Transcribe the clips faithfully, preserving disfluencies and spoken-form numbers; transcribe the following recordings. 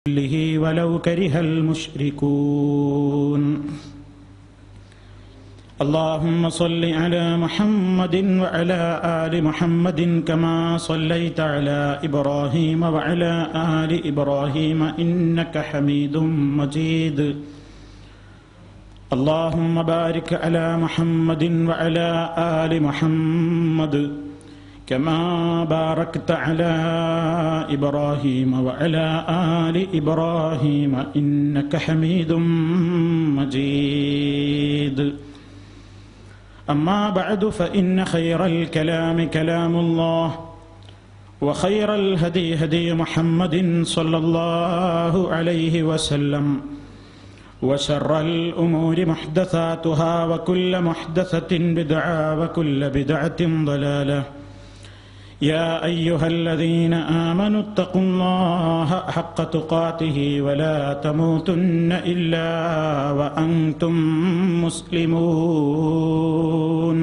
ولو كره المشركون. اللهم صل على محمد وعلى آل محمد كما صليت على إبراهيم وعلى آل إبراهيم إنك حميد مجيد. اللهم بارك على محمد وعلى آل محمد كما باركت على إبراهيم وعلى آل إبراهيم إنك حميد مجيد. أما بعد فإن خير الكلام كلام الله وخير الهدي هدي محمد صلى الله عليه وسلم وشر الأمور محدثاتها وكل محدثة بدعة وكل بدعة ضلالة. يا أيها الذين آمنوا اتقوا الله حق تقاته ولا تموتن إلا وأنتم مسلمون.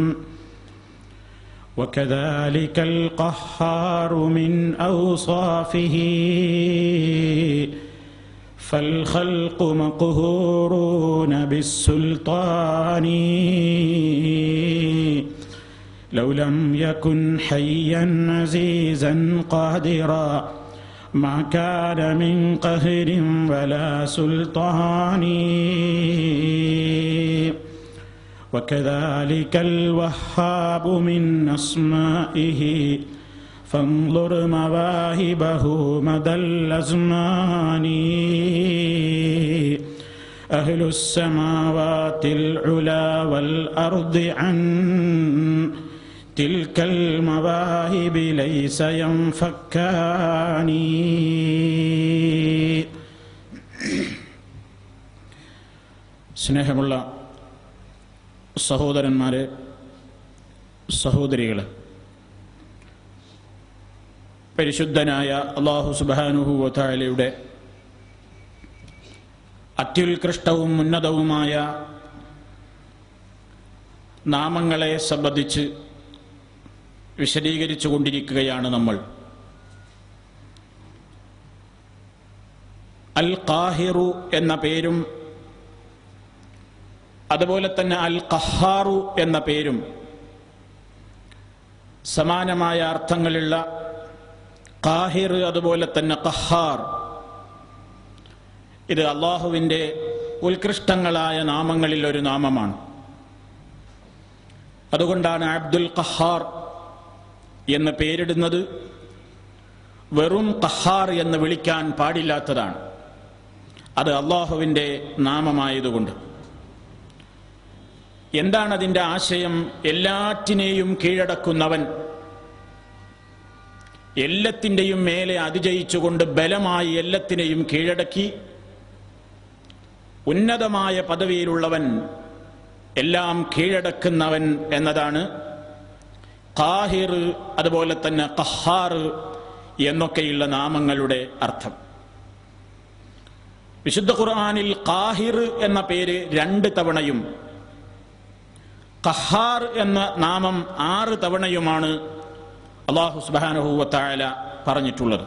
وكذلك القهار من أوصافه فالخلق مقهورون بالسلطان لو لم يكن حيا عزيزا قادرا ما كان من قهر ولا سلطان. وكذلك الوهاب من أسمائه فانظر مواهبه مدى الأزمان. أهل السماوات العلا والأرض عن تلك المواهب ليس ينفكان. സ്നേഹമുള്ള സഹോദരന്മാരെ, സഹോദരികളെ, പരിശുദ്ധനായ അല്ലാഹു സുബ്ഹാനഹു വ തആലയുടെ അത്യുത്കൃഷ്ടവും ഉന്നതവുമായ നാമങ്ങളെ സംബന്ധിച്ച് വിശദീകരിച്ചു കൊണ്ടിരിക്കുകയാണ് നമ്മൾ. അൽ ഖാഹിറു എന്ന പേരും അതുപോലെ തന്നെ അൽ ഖഹാറു എന്ന പേരും സമാനമായ അർത്ഥങ്ങളുള്ള ഖാഹിർ അതുപോലെ തന്നെ ഖഹാർ, ഇത് അള്ളാഹുവിൻ്റെ ഉത്കൃഷ്ടങ്ങളായ നാമങ്ങളിൽ ഒരു നാമമാണ്. അതുകൊണ്ടാണ് അബ്ദുൽ ഖഹാർ എന്ന് പേരിടുന്നത്. വെറും ഖഹാർ എന്ന് വിളിക്കാൻ പാടില്ലാത്തതാണ്, അത് അള്ളാഹുവിൻ്റെ നാമമായതുകൊണ്ട്. എന്താണ് അതിൻ്റെ ആശയം? എല്ലാറ്റിനെയും കീഴടക്കുന്നവൻ, എല്ലാത്തിൻ്റെയും മേലെ അതിജയിച്ചുകൊണ്ട് ബലമായി എല്ലാത്തിനെയും കീഴടക്കി ഉന്നതമായ പദവിയിലുള്ളവൻ, എല്ലാം കീഴടക്കുന്നവൻ എന്നതാണ് ഖാഹിർ അതുപോലെ തന്നെ ഖഹാർ എന്നൊക്കെയുള്ള നാമങ്ങളുടെ അർത്ഥം. വിശുദ്ധ ഖുർആനിൽ ഖാഹിർ എന്ന പേര് രണ്ട് തവണയും ഖഹാർ എന്ന നാമം ആറ് തവണയുമാണ് അല്ലാഹു സുബ്ഹാനഹു വ തആല പറഞ്ഞിട്ടുള്ളത്.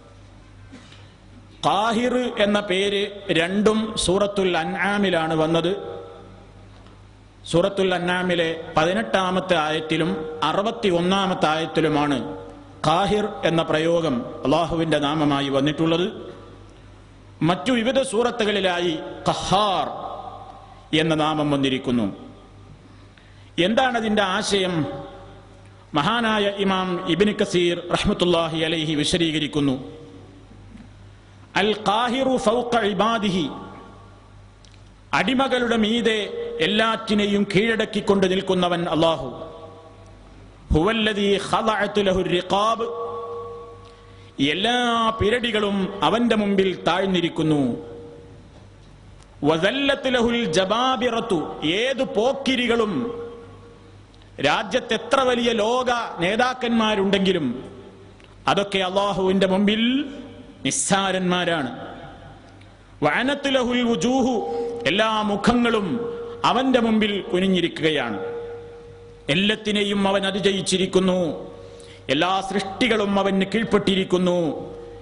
ഖാഹിർ എന്ന പേര് രണ്ടും സൂറത്തുൽ അൻആമിലാണ് വന്നത്. സൂറത്തുൽ അൻആമിലെ പതിനെട്ടാമത്തെ ആയത്തിലും അറുപത്തി ഒന്നാമത്തെ ആയത്തിലുമാണ് ഖാഹിർ എന്ന പ്രയോഗം അള്ളാഹുവിൻ്റെ നാമമായി വന്നിട്ടുള്ളത്. മറ്റു വിവിധ സൂറത്തുകളിലായി ഖഹാർ എന്ന നാമം വന്നിരിക്കുന്നു. എന്താണ് അതിൻ്റെ ആശയം? മഹാനായ ഇമാം ഇബ്നു കസീർ റഹ്മത്തുള്ളാഹി അലൈഹി വിശദീകരിക്കുന്നു. അൽ ഖാഹിറു ഫൗഖ ഇബാദിഹി, അടിമകളുടെ മീതെ എല്ലാറ്റിനെയും കീഴടക്കിക്കൊണ്ട് നിൽക്കുന്നവൻ അല്ലാഹു. ഹുവല്ലദീ ഖളഅത് ലഹു റിഖാബ്, എല്ലാ പിരടികളും അവന്റെ മുമ്പിൽ താഴ്ന്നിരിക്കുന്നു. വസല്ലത് ലഹുൽ ജബാബിറത്തു, ഏതു പോക്കിരികളും രാജ്യത്ത് എത്ര വലിയ ലോക നേതാക്കന്മാരുണ്ടെങ്കിലും അതൊക്കെ അല്ലാഹുവിന്റെ മുമ്പിൽ നിസ്സാരന്മാരാണ്. വഅനത് ലഹുൽ വുജൂഹു, എല്ലാ മുഖങ്ങളും അവന്റെ മുമ്പിൽ കുനിഞ്ഞിരിക്കുകയാണ്. എല്ലാത്തിനെയും അവൻ അതിജയിച്ചിരിക്കുന്നു. എല്ലാ സൃഷ്ടികളും അവന് കീഴ്പ്പെട്ടിരിക്കുന്നു.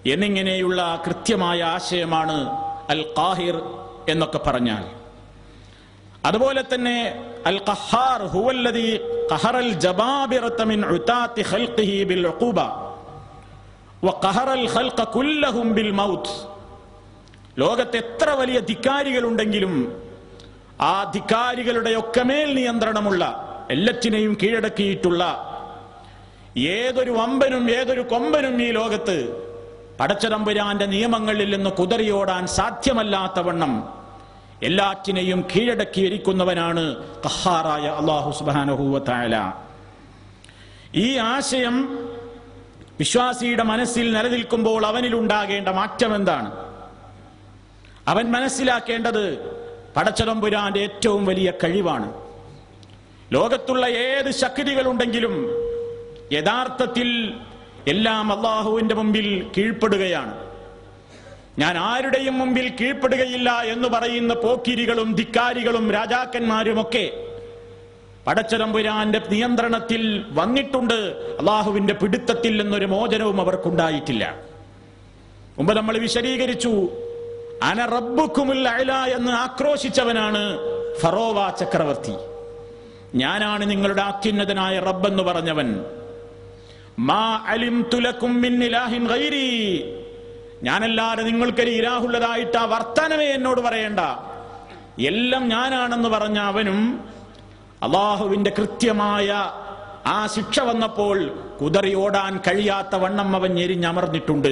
എന്നിങ്ങനെയുള്ള കൃത്യമായ ആശയമാണ് അൽ ഖാഹിർ എന്നൊക്കെ പറഞ്ഞാൽ. അതുപോലെ തന്നെ അൽ ഖഹാർ ഹുവല്ലദീ ഖഹറൽ ജബാബിറത മിൻ ഉതാതി ഖൽഖിഹി ബിൽ ഉഖൂബ വഖഹറൽ ഖൽഖ കുല്ലഹും ബിൽ മൗത്ത്. ലോകത്തെ എത്ര വലിയ ധിക്കാരികളുണ്ടെങ്കിലും ആ ധിക്കാരികളുടെ ഒക്കെ മേൽ നിയന്ത്രണമുള്ള, എല്ലാറ്റിനെയും കീഴടക്കിയിട്ടുള്ള ഏതൊരു വമ്പനും ഏതൊരു കൊമ്പനും ഈ ലോകത്ത് പടച്ചതമ്പുരാന്റെ നിയമങ്ങളിൽ നിന്ന് കുതറിയോടാൻ സാധ്യമല്ലാത്തവണ്ണം എല്ലാറ്റിനെയും കീഴടക്കിയിരിക്കുന്നവനാണ് ഖഹാറായ അല്ലാഹു സുബ്ഹാനഹു വ തആല. ഈ ആശയം വിശ്വാസിയുടെ മനസ്സിൽ നിലനിൽക്കുമ്പോൾ അവനിലുണ്ടാകേണ്ട മാറ്റം എന്താണ്? അവൻ മനസ്സിലാക്കേണ്ടത് പടച്ചതമ്പുരാന്റെ ഏറ്റവും വലിയ കഴിവാണ്. ലോകത്തുള്ള ഏത് ശക്തികളുണ്ടെങ്കിലും യഥാർത്ഥത്തിൽ എല്ലാം അള്ളാഹുവിന്റെ മുമ്പിൽ കീഴ്പ്പെടുകയാണ്. ഞാൻ ആരുടെയും മുമ്പിൽ കീഴ്പ്പെടുകയില്ല എന്ന് പറയുന്ന പോക്കിരികളും ധിക്കാരികളും രാജാക്കന്മാരുമൊക്കെ പടച്ചതമ്പുരാന്റെ നിയന്ത്രണത്തിൽ വന്നിട്ടുണ്ട്. അള്ളാഹുവിന്റെ പിടുത്തത്തിൽ നിന്നൊരു മോചനവും അവർക്കുണ്ടായിട്ടില്ല. മുമ്പ് നമ്മൾ വിശദീകരിച്ചു, അന റബ്ബുക്കുമുൽ അഅ്ല എന്ന് ആക്രോശിച്ചവനാണ് ഫറോവ ചക്രവർത്തി. ഞാനാണ് നിങ്ങളുടെ അത്യുന്നതനായ റബ്ബെന്ന് പറഞ്ഞവൻ. മാ അലിംതു ലക്കും മിൻ ഇലാഹിൻ ഗൈരി, ഞാനല്ലാതെ നിങ്ങൾക്കൊരു ഇലാഹുള്ളതായിട്ട് ആ വർത്തമാനമേ എന്നോട് പറയണ്ട, എല്ലാം ഞാനാണെന്ന് പറഞ്ഞ അവനും അള്ളാഹുവിന്റെ കൃത്യമായ ആ ശിക്ഷ വന്നപ്പോൾ കുതറി ഓടാൻ കഴിയാത്ത വണ്ണം അവൻ ഞെരിഞ്ഞമർന്നിട്ടുണ്ട്.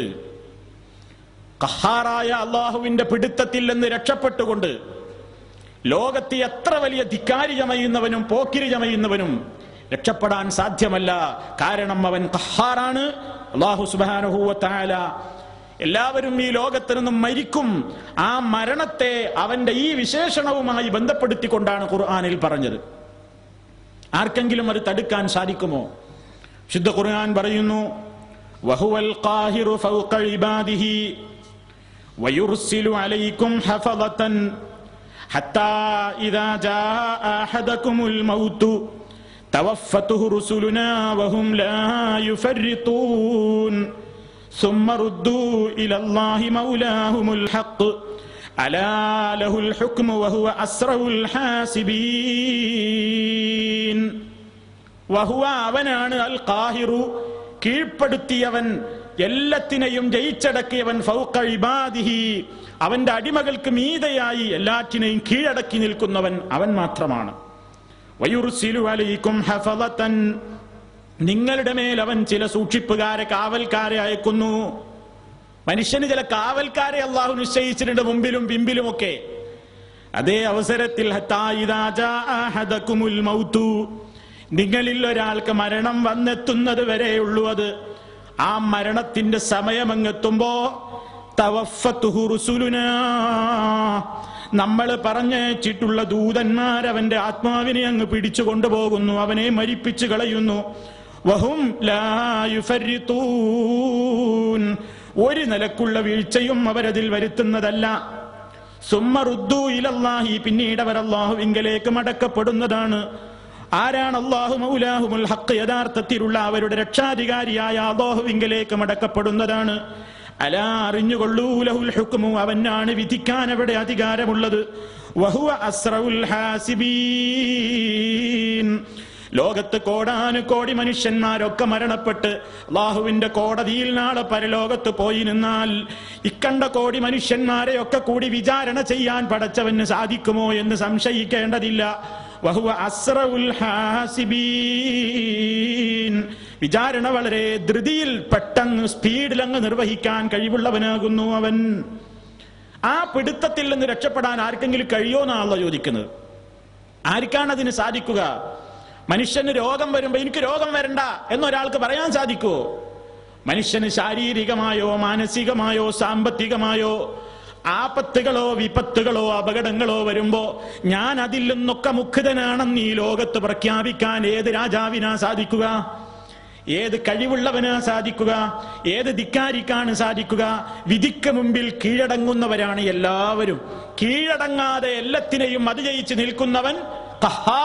ഖഹാറായ അള്ളാഹുവിന്റെ പിടുത്തത്തിൽ നിന്ന് രക്ഷപ്പെട്ടുകൊണ്ട് ലോകത്തെ എത്ര വലിയ ധിക്കാരി ചമയുന്നവനും പോക്കിരി ചമയുന്നവനും രക്ഷപ്പെടാൻ സാധ്യമല്ല. കാരണം അവൻ ഖഹാറാണ്. അല്ലാഹു സുബ്ഹാനഹു വ തആല എല്ലാവരും ഈ ലോകത്ത് നിന്നും മരിക്കും. ആ മരണത്തെ അവന്റെ ഈ വിശേഷണവുമായി ബന്ധപ്പെടുത്തിക്കൊണ്ടാണ് ഖുർആനിൽ പറഞ്ഞത്. ആർക്കെങ്കിലും അത് തടുക്കാൻ സാധിക്കുമോ? ശുദ്ധ ഖുർആൻ പറയുന്നു, വഹുവൽ ഖാഹിറു ഫൗഖ ഇബാദിഹി വയുർസിലു അലൈക്കും ഹഫളതൻ ഹത്താ ഇദാ ജാഅ അഹദകുമുൽ മൗതു തവഫത്തുഹു റുസുലുനാ വഹും ലാ യുഫർരിതൂൻ ثم ردوا إلى الله مولاهم الحق ألا له الحكم وهو أسرع الحاسبين. وهو അവനാണ് അൽ ഖാഹിറു, കീഴ്പ്പെടുത്തിയവൻ, എല്ലാത്തിനെയും ജയിച്ചടക്കിയവൻ, ഫൗഖ ഇബാദിഹി, അവന്റെ അടിമകൾക്ക് മീതയായി എല്ലാറ്റിനെയും കീഴടക്കി നിൽക്കുന്നവൻ അവൻ മാത്രമാണ്. വയുർസിലു അലൈക്കും ഹഫളതൻ, നിങ്ങളുടെ മേൽ അവൻ ചില സൂക്ഷിപ്പുകാരെ, കാവൽക്കാരെ അയക്കുന്നു. മനുഷ്യന് ചില കാവൽക്കാരെ അള്ളാഹു നിശ്ചയിച്ചിട്ടുണ്ട്, മുമ്പിലും പിമ്പിലുമൊക്കെ. അതേ അവസരത്തിൽ ഹത്താ ഇദാ ജാഅ അഹദകുമുൽ മൗതു, നിങ്ങളിൽ ഒരാൾക്ക് മരണം വന്നെത്തുന്നത് വരെയുള്ളൂ അത്. ആ മരണത്തിന്റെ സമയമങ്ങെത്തുമ്പോ തവഫത്തുഹു റുസുലുനാ, നമ്മൾ പറഞ്ഞയച്ചിട്ടുള്ള ദൂതന്മാരവന്റെ ആത്മാവിനെ അങ്ങ് പിടിച്ചു കൊണ്ടുപോകുന്നു, അവനെ മരിപ്പിച്ചു കളയുന്നു. വഹും ലാ യുഫർരിതൂൻ, ഒരു നിലക്കുള്ള വീഴ്ചയും അവരതിൽ വരുത്തുന്നതല്ല. സുമ്മ റുദ്ദൂ ഇലല്ലാഹി, പിന്നീട് അവർ അല്ലാഹുവിങ്കലേക്ക് മടക്കപ്പെടുന്നതാണ്. ആരാണ് അല്ലാഹു മൗലാഹുമുൽ ഹഖ്, യഥാർത്ഥത്തിലുള്ള അവരുടെ രക്ഷാധികാരിയായ അല്ലാഹുവിങ്കലേക്ക് മടക്കപ്പെടുന്നതാണ്. അലാ, അറിഞ്ഞുകൊള്ളൂ, ലഹുൽ ഹുക്മു, അവനാണ് വിധിക്കാൻ അവിടെ അധികാരമുള്ളത്. വഹുവ അസ്റഉൽ ഹാസിബീൻ, ലോകത്ത് കോടാനു കോടി മനുഷ്യന്മാരൊക്കെ മരണപ്പെട്ട് അല്ലാഹുവിന്റെ കോടതിയിൽ നാളെ പരലോകത്ത് പോയി നിന്നാൽ ഇക്കണ്ട കോടി മനുഷ്യന്മാരെയൊക്കെ കൂടി വിചാരണ ചെയ്യാൻ പടച്ചവന് സാധിക്കുമോ എന്ന് സംശയിക്കേണ്ടതില്ല. വഹുവ അസ്റഉൽ ഹാസിബീൻ, വിചാരണ വളരെ ധൃതിയിൽ പെട്ടെന്ന് സ്പീഡിലങ്ങ് നിർവഹിക്കാൻ കഴിവുള്ളവനാകുന്നു അവൻ. ആ പിടുത്തത്തിൽ നിന്ന് രക്ഷപ്പെടാൻ ആർക്കെങ്കിലും കഴിയോ എന്നാണല്ലോ ചോദിക്കുന്നത്. ആർക്കാണ് അതിന് സാധിക്കുക? മനുഷ്യന് രോഗം വരുമ്പോ എനിക്ക് രോഗം വരണ്ട എന്നൊരാൾക്ക് പറയാൻ സാധിക്കുമോ? മനുഷ്യന് ശാരീരികമായോ മാനസികമായോ സാമ്പത്തികമായോ ആപത്തുകളോ വിപത്തുകളോ അപകടങ്ങളോ വരുമ്പോ ഞാൻ അതിൽ നിന്നൊക്കെ മുക്തനാണെന്ന് ഈ ലോകത്ത് പ്രഖ്യാപിക്കാൻ ഏത് രാജാവിനാ സാധിക്കുക? ഏത് കഴിവുള്ളവനാ സാധിക്കുക? ഏത് ധിക്കാരിക്കാണ് സാധിക്കുക? വിധിക്ക് മുമ്പിൽ കീഴടങ്ങുന്നവരാണ് എല്ലാവരും. കീഴടങ്ങാതെ എല്ലാത്തിനെയും അതിജയിച്ച് നിൽക്കുന്നവൻ ഖഹാർ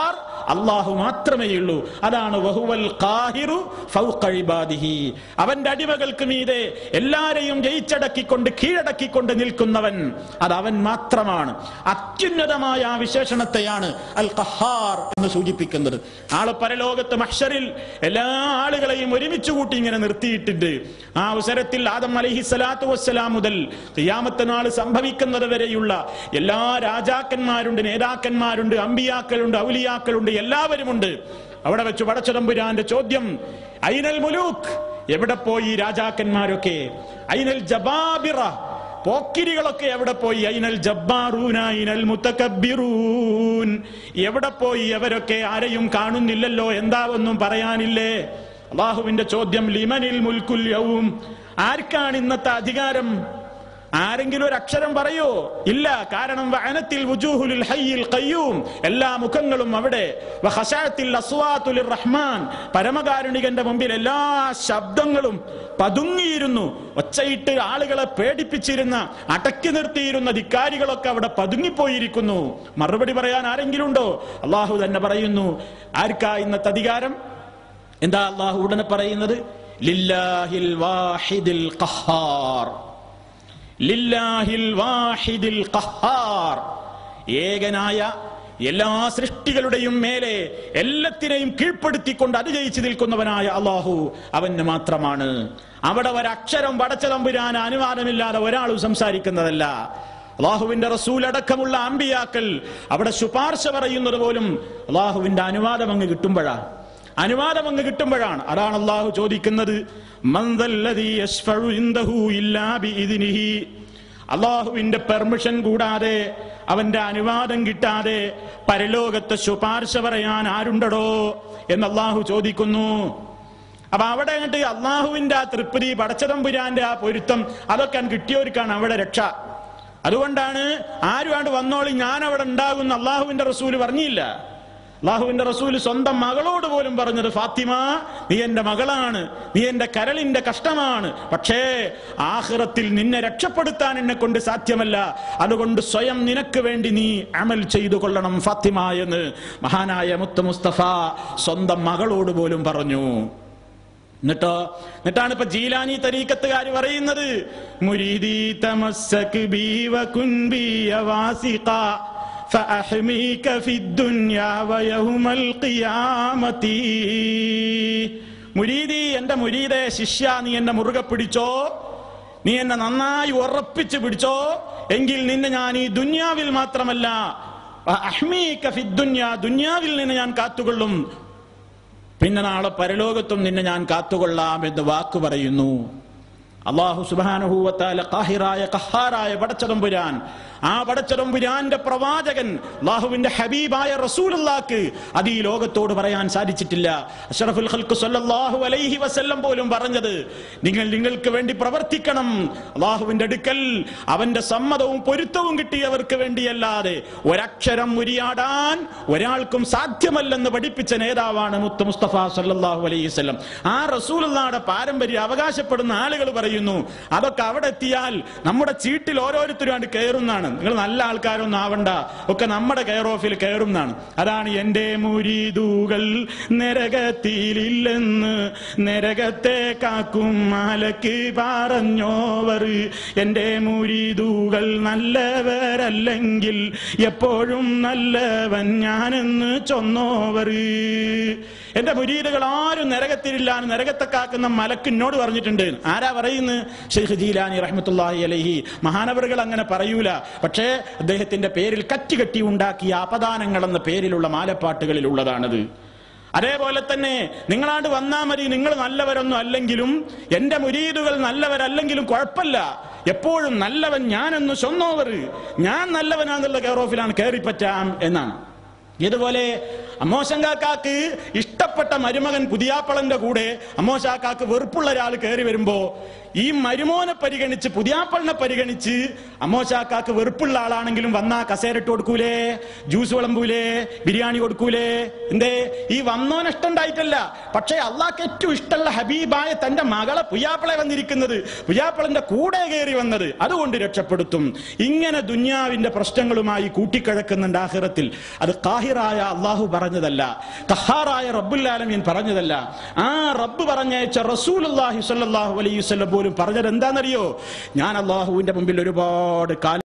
അള്ളാഹു മാത്രമേ ഉള്ളൂ. അതാണ് വഹുവൽ ഖാഹിറു ഫൗഖ ഇബാദിഹി, അവന്റെ അടിമകൾക്ക് മീതെ എല്ലാരെയും ജയിച്ചടക്കിക്കൊണ്ട് കീഴടക്കിക്കൊണ്ട് നിൽക്കുന്നവൻ അത് അവൻ മാത്രമാണ്. അത്യുന്നതമായ ആ വിശേഷണത്തെയാണ് അൽ ഖഹാർ എന്ന് സൂചിപ്പിക്കുന്നത്. ആള് പരലോകത്ത് മഹ്ശറിൽ എല്ലാ ആളുകളെയും ഒരുമിച്ച് കൂട്ടി ഇങ്ങനെ നിർത്തിയിട്ടുണ്ട്. ആ അവസരത്തിൽ ആദം അലൈഹിസ്സലാത്തു വസ്സലാം മുതൽ ഖിയാമത്ത് നാൾ സംഭവിക്കുന്നത് വരെയുള്ള എല്ലാ രാജാക്കന്മാരുണ്ട്, നേതാക്കന്മാരുണ്ട്, അമ്പിയാക്കളുണ്ട്, ഔലിയാക്കളുണ്ട്, എല്ലാവരുമുണ്ട്. അവിടെ വെച്ച് പടച്ചതമ്പുരാന്റെ ചോദ്യം, ഐനൽ മുലൂക്ക്, എവിടെ പോയി രാജാക്കന്മാരൊക്കെ? ഐനൽ ജബാബിറ, പോക്കിരികളൊക്കെ എവിടെ പോയി? ഐനൽ ജബ്ബാറൂന ഐനൽ മുതകബ്ബിറൂൻ, എവിടെ പോയി അവരൊക്കെ? ആരെയും കാണുന്നില്ലല്ലോ, എന്താ ഒന്നും പറയാനില്ലേ? അല്ലാഹുവിന്റെ ചോദ്യം, ലിമനിൽ മുൽക്കുൽ യൗം, ആർക്കാണ് ഇന്നത്തെ അധികാരം? ആരെങ്കിലും ഒരു അക്ഷരം പറയോ? ഇല്ല. കാരണം വഅനത്തിൽ വുജൂഹുൽ ഹയ്യിൽ ഖയ്യൂം, എല്ലാ മുഖങ്ങളും അവിടെ. വഖശഅത്തിൽ അസ്വാതു ലിർറഹ്മാൻ, പരമകാരുണികന്റെ മുമ്പിൽ എല്ലാ ശബ്ദങ്ങളും പതുങ്ങിയിരുന്നു. ഒച്ചയിട്ട് ആളുകളെ പേടിപ്പിച്ചിരുന്ന, അടക്കി നിർത്തിയിരുന്ന ധിക്കാരികളൊക്കെ അവിടെ പതുങ്ങിപ്പോയിരിക്കുന്നു. മറുപടി പറയാൻ ആരെങ്കിലും ഉണ്ടോ? അള്ളാഹു തന്നെ പറയുന്നു, ആർക്കാ ഇന്നത്തെ അധികാരം? എന്താ അള്ളാഹു ഉടനെ പറയുന്നത്? ലില്ലാഹിൽ വാഹിദിൽ ഖഹാർ, ലില്ലാഹിൽ വാഹിദിൽ ഖഹാർ, ഏകനായ എല്ലാ സൃഷ്ടികളുടെയും മേലെ എല്ലാത്തിനെയും കീഴ്പ്പെടുത്തിക്കൊണ്ട് അതിജയിച്ചു നിൽക്കുന്നവനായ അള്ളാഹു അവന് മാത്രമാണ്. അവിടെ ഒരക്ഷരം പടച്ചതമ്പുരാൻ അനുവാദമില്ലാതെ ഒരാളും സംസാരിക്കുന്നതല്ല. അള്ളാഹുവിന്റെ റസൂൽ അടക്കമുള്ള അമ്പിയാക്കൾ അവിടെ ശുപാർശ പറയുന്നത് പോലും അള്ളാഹുവിന്റെ അനുവാദം അങ്ങ് കിട്ടുമ്പോഴാണ് അനുവാദം അങ്ങ് കിട്ടുമ്പോഴാണ്. അതാണ് അള്ളാഹു ചോദിക്കുന്നത്, അള്ളാഹുവിന്റെ പെർമിഷൻ കൂടാതെ, അവന്റെ അനുവാദം കിട്ടാതെ പരലോകത്തെ ശുപാർശ പറയാൻ ആരുണ്ടടോ എന്ന് അള്ളാഹു ചോദിക്കുന്നു. അപ്പൊ അവിടെ അങ്ങോട്ട് അള്ളാഹുവിന്റെ ആ തൃപ്തി, പടച്ചതമ്പുരാന്റെ ആ പൊരുത്തം, അതൊക്കെ കിട്ടിയവർക്കാണ് അവിടെ രക്ഷ. അതുകൊണ്ടാണ് ആരുമാണ്ട് വന്നോളി ഞാൻ അവിടെ ഉണ്ടാകുന്ന അള്ളാഹുവിന്റെ റസൂല് പറഞ്ഞില്ല. അള്ളാഹുവിന്റെ റസൂല് സ്വന്തം മകളോട് പോലും പറഞ്ഞത്, ഫാത്തിമ നീ എന്റെ മകളാണ്, നീ എന്റെ കരളിന്റെ കഷ്ടമാണ്, പക്ഷേ ആഖിറത്തിൽ നിന്നെ രക്ഷപ്പെടുത്താൻ എന്നെ കൊണ്ട് സാധ്യമല്ല, അതുകൊണ്ട് സ്വയം നിനക്ക് വേണ്ടി നീ അമൽ ചെയ്തു കൊള്ളണം ഫാത്തിമ എന്ന് മഹാനായ മുത്ത് മുസ്തഫ സ്വന്തം മകളോട് പോലും പറഞ്ഞു. എന്നിട്ടോ എന്നിട്ടാണ് ഇപ്പൊ ജീലാനി തരീഖത്തുകാർ പറയുന്നത്, മുരീദി തമസ്സക് ബി വകുൻബി യവാസിഖ ഫഅഹ്മീക ഫിദ്ദുനിയാ വയൗമൽ ഖിയാമത്തി. മുരീദി, എന്റെ മുരീദേ, ശിഷ്യ, നീ എന്നെ മുറുകെ പിടിച്ചോ, നീ എന്നെ നന്നായി ഉറപ്പിച്ചു പിടിച്ചോ, എങ്കിൽ നിന്നെ ഞാൻ ഈ ദുന്യാവിൽ മാത്രമല്ല, അഹ്മീക ഫിദ്ദുനിയാ, ദുന്യാവിൽ നിന്നെ ഞാൻ കാത്തുകൊള്ളും, പിന്നെ നാളെ പരലോകത്തും നിന്നെ ഞാൻ കാത്തുകൊള്ളാം എന്ന് വാക്ക് പറയുന്നു. അല്ലാഹു സുബ്ഹാനഹു വ തആല ഖാഹിറായ ഖഹാറായ പടച്ചതമ്പുരാൻ, ആ പടച്ചതമ്പുരാന്റെ പ്രവാചകൻ അല്ലാഹുവിന്റെ ഹബീബായ റസൂലുള്ളാഹിക്ക് അത് ഈ ലോകത്തോട് പറയാൻ സാധിച്ചിട്ടില്ല. അഷ്റഫുൽ ഖൽഖ് സല്ലല്ലാഹു അലൈഹി വസല്ലം പോലും പറഞ്ഞത്, നിങ്ങൾ നിങ്ങൾക്ക് വേണ്ടി പ്രവർത്തിക്കണം, അല്ലാഹുവിന്റെ അടുക്കൽ അവന്റെ സമ്മതവും പൊരുത്തവും കിട്ടിയവർക്ക് വേണ്ടിയല്ലാതെ ഒരക്ഷരം ഉരിയാടാൻ ഒരാൾക്കും സാധ്യമല്ലെന്ന് പഠിപ്പിച്ച നേതാവാണ് മുത്ത് മുസ്തഫ സല്ലല്ലാഹു അലൈഹി വസല്ലം. ആ റസൂലുള്ളാഹിയുടെ പാരമ്പര്യം അവകാശപ്പെടുന്ന ആളുകൾ പറയുന്നു, അതൊക്കെ അവിടെ എത്തിയാൽ നമ്മുടെ ചീട്ടിൽ ഓരോരുത്തരും ആണ്ട് കയറുന്നാണ്. നിങ്ങൾ നല്ല ആൾക്കാരൊന്നും ആവണ്ട, ഒക്കെ നമ്മുടെ കെയർ ഓഫിൽ കയറുന്നാണ്. അതാണ് എന്റെ മുരീദുകൾ നരകത്തിലില്ലെന്ന് നരകത്തെ കാക്കും മാലക്ക് പറഞ്ഞോവർ, എന്റെ മുരീദുകൾ നല്ലവരല്ലെങ്കിൽ എപ്പോഴും നല്ലവൻ ഞാനെന്ന് ചൊന്നോവർ. എന്റെ മുരീദുകൾ ആരും നരകത്തിലില്ലാന്ന് നരകത്തെ കാക്കുന്ന മലക്കിനോട് പറഞ്ഞിട്ടുണ്ട്. ആരാ പറയുന്നത്? ശൈഖ് ജീലാനി റഹ്മത്തുള്ളാഹി അലൈഹി. മഹാനവറുകൾ അങ്ങനെ പറയൂല, പക്ഷേ അദ്ദേഹത്തിന്റെ പേരിൽ കറ്റുകെട്ടി ഉണ്ടാക്കിയ അപദാനങ്ങൾ എന്ന പേരിലുള്ള മാലപ്പാട്ടുകളിൽ ഉള്ളതാണത്. അതേപോലെ തന്നെ നിങ്ങളാണ്ട് വന്നാ മതി, നിങ്ങൾ നല്ലവരൊന്നും അല്ലെങ്കിലും, എന്റെ മുരീദുകൾ നല്ലവരല്ലെങ്കിലും കുഴപ്പമില്ല, എപ്പോഴും നല്ലവൻ ഞാനെന്ന് ചൊന്നോവർ, ഞാൻ നല്ലവനാന്നുള്ള കെയർ ഓഫിലാണ് കയറിപ്പറ്റാം എന്നാണ്. ഇതുപോലെ അമ്മോശങ്കാക്കാക്ക് ഇഷ്ടപ്പെട്ട മരുമകൻ പുതിയാപ്പളന്റെ കൂടെ അമ്മോശാക്കാക്ക് വെറുപ്പുള്ള ഒരാൾ കയറി വരുമ്പോ ഈ മരുമോനെ പരിഗണിച്ച് പുതിയാപ്പളിനെ പരിഗണിച്ച് അമ്മോശാക്കാക്ക് വെറുപ്പുള്ള ആളാണെങ്കിലും വന്നാ കസേരട്ട് കൊടുക്കൂലേ, ജ്യൂസ് വിളമ്പൂലേ, ബിരിയാണി കൊടുക്കൂലേ? എന്തേ? ഈ വന്നോന് ഇഷ്ടണ്ടായിട്ടല്ല, പക്ഷേ അള്ളാഹ്ക്ക് ഏറ്റവും ഇഷ്ടമുള്ള ഹബീബായ തന്റെ മകളെ പുയ്യാപ്പളെ വന്നിരിക്കുന്നത്, പുയ്യാപ്പളന്റെ കൂടെ കയറി വന്നത്, അതുകൊണ്ട് രക്ഷപ്പെടുത്തും. ഇങ്ങനെ ദുന്യാവിന്റെ പ്രശ്നങ്ങളുമായി കൂട്ടിക്കിഴക്കുന്നുണ്ട് ആഖിറത്തിൽ. അത് ഖാഹിറായ അള്ളാഹു പറഞ്ഞതല്ല, ഖഹാറായ റബ്ബുൽ ആലമീൻ പറഞ്ഞതല്ല. ആ റബ്ബ് പറഞ്ഞയച്ച റസൂലുള്ളാഹി സ്വല്ലല്ലാഹു അലൈഹി വസല്ലം പോലും പറഞ്ഞത് എന്താണെന്നറിയോ? ഞാൻ അള്ളാഹുവിന്റെ മുമ്പിൽ ഒരുപാട് കാലം